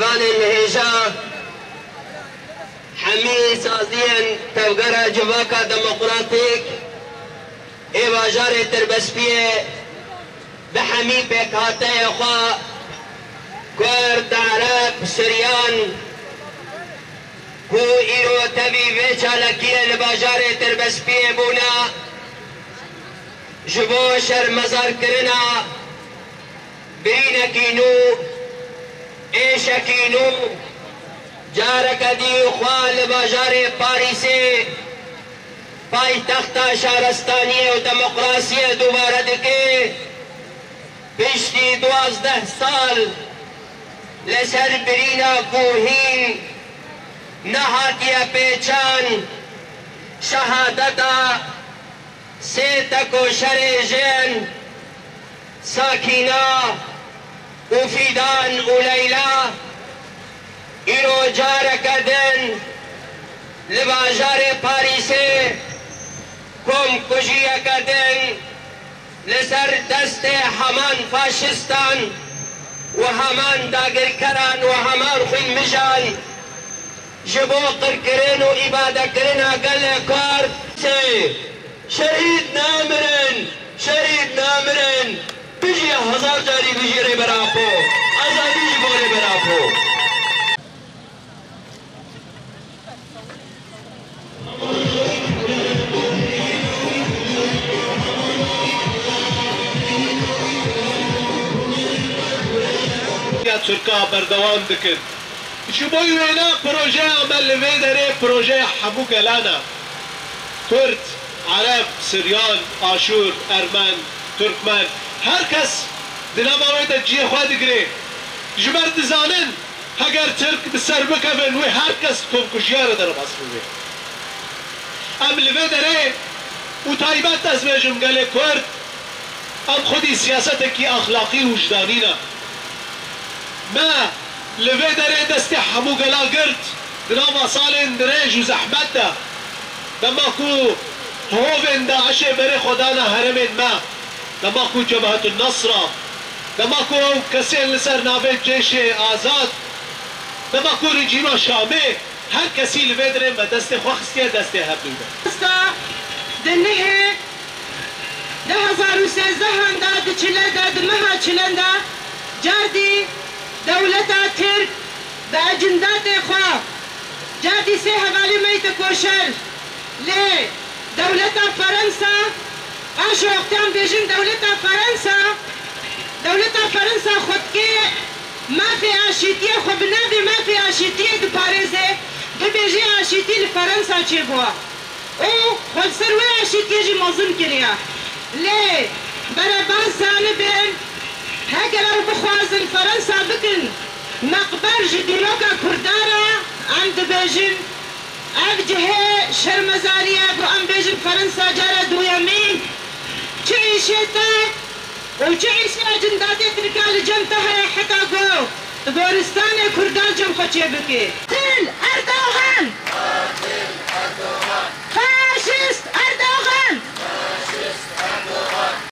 سربازان الهجا حمي سازين توقرا جواكا ديمقراطيك اي باجار تربسبيه بحمي بكاته يخوا كرد عرب سريان كو ايرو تبي بيچا لكيه لباجار تربسبيه بونا جبو شر مزار کرنا برین کینو ایش کینو جارک دی خوال باجار پاریسے پای تخت شهرستانی و دموکراسی دوباره دکه پشتی 12 سال لسر برینا کوهین نهاتیا پیچان شهادتا سيتكو شريجين ساكينا وفيدان وليلى إيرو جارك دن لباجار باريسي كم كجيك دن لسر دست همان فاشستان وهمان داگر کران وهمان خون مجان جبو قركرين وإبادة كرين أقل كار شهيد نامرن بيجي 1000 جاري بيجي ري برافو آزادی جبوري برافو يا تركا بردوام دكن شو بوي وينا بروجي عمل لفي داري بروجي حمو قلانا كرد عرب سريان آشور ارمن ترکمن هر کس دلم آمده جیه خواه دگره جمر دزانن اگر ترک بسر بکفن و هر کس کنکشیاره در مصروفه ام لوه داره و تایبت از بیجم گله کرد ام خودی سیاست کی اخلاقی وجدانی نه ما لوه داره دست حمو گلا گرد دلم سالن دریج و زحمت ده دما کو هوفن داعش بره خدانا هرم ما دماكو جبهة النصرة دماكو كسين لسر نافذ جيش آزاد دماكو رجيم شامي هر كسي لبدر ما دست خوخستيا دست هبوده استا دنه 2013 داد چله داد مها چلندا جاردي دولتا ترك دا اجندات خواه جاردي سي حوالي ميت كوشل ليه دولتا فرنسا آشو اختیام بیشن دولتا فرنسا خود که ما فی آشیتیه خود بنابی ما فی آشیتیه دو پارزه ببیجی آشیتی لفرنسا چه بوا او خود سروی آشیتیه جی موزن کریا لی برای باز زانه بین هگر او بخوازن فرنسا بکن مقبر جی دیلوگا کردارا عند بیجن اف جهه شرمزاریه بو ام بیجن فرنسا جارا دویمین چعيشتا وچعيشي اجنداتي تركال جمتها حتى قو غورستان كردان جم خچي بكي تل